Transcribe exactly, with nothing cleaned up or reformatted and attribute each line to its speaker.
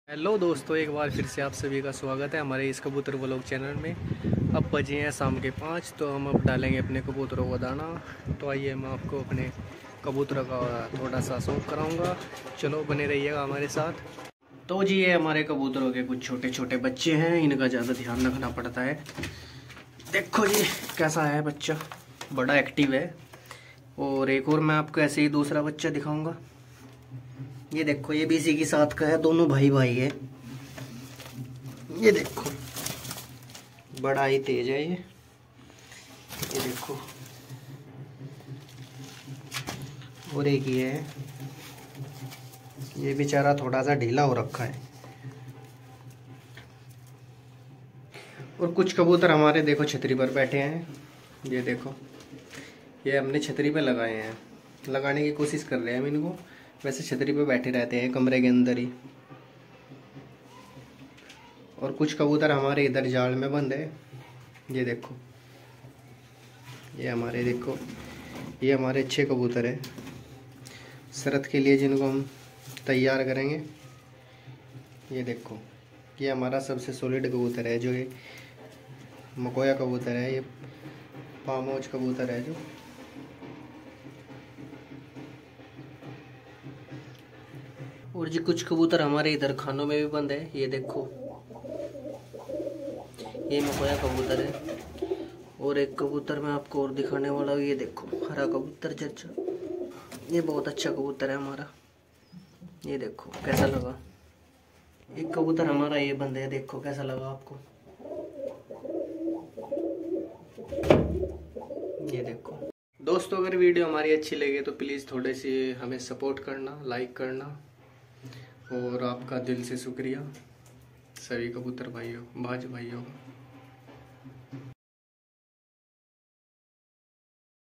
Speaker 1: Hello दोस्तों, एक बार फिर से आप सभी का स्वागत है हमारे इस कबूतर व्लॉग चैनल में। अब बजे हैं शाम के पाँच, तो हम अब डालेंगे अपने कबूतरों को दाना। तो आइए मैं आपको अपने कबूतरों का थोड़ा सा शौक कराऊंगा। चलो बने रहिएगा हमारे साथ। तो जी ये हमारे कबूतरों के कुछ छोटे छोटे बच्चे हैं, इनका ज़्यादा ध्यान रखना पड़ता है। देखो जी कैसा है बच्चा, बड़ा एक्टिव है। और एक और मैं आपको ऐसे ही दूसरा बच्चा दिखाऊँगा। ये देखो, ये भी इसी के साथ का है, दोनों भाई भाई है। ये देखो बड़ा ही तेज है ये ये देखो। और एक ये है, ये बेचारा थोड़ा सा ढीला हो रखा है। और कुछ कबूतर हमारे देखो छतरी पर बैठे हैं। ये देखो, ये हमने छतरी पे लगाए हैं, लगाने की कोशिश कर रहे हैं हम इनको। वैसे छतरी पे बैठे रहते हैं कमरे के अंदर ही। और कुछ कबूतर हमारे इधर जाल में बंद है। ये देखो, ये हमारे देखो ये हमारे अच्छे कबूतर हैं शरद के लिए, जिनको हम तैयार करेंगे। ये देखो, ये हमारा सबसे सॉलिड कबूतर है, जो ये मकोया कबूतर है, ये पामोज कबूतर है जो। और जी कुछ कबूतर हमारे इधर खानों में भी बंद है। ये देखो, ये मकोया कबूतर है। और एक कबूतर मैं आपको और दिखाने वाला हूँ। ये देखो हरा कबूतर जर्जा, ये बहुत अच्छा कबूतर है हमारा। ये देखो कैसा लगा। एक कबूतर हमारा ये बंद है, देखो कैसा लगा आपको। ये देखो दोस्तों, अगर वीडियो हमारी अच्छी लगे तो प्लीज़ थोड़े से हमें सपोर्ट करना, लाइक करना। और आपका दिल से शुक्रिया सभी कबूतर भाइयों, बाज भाइयों।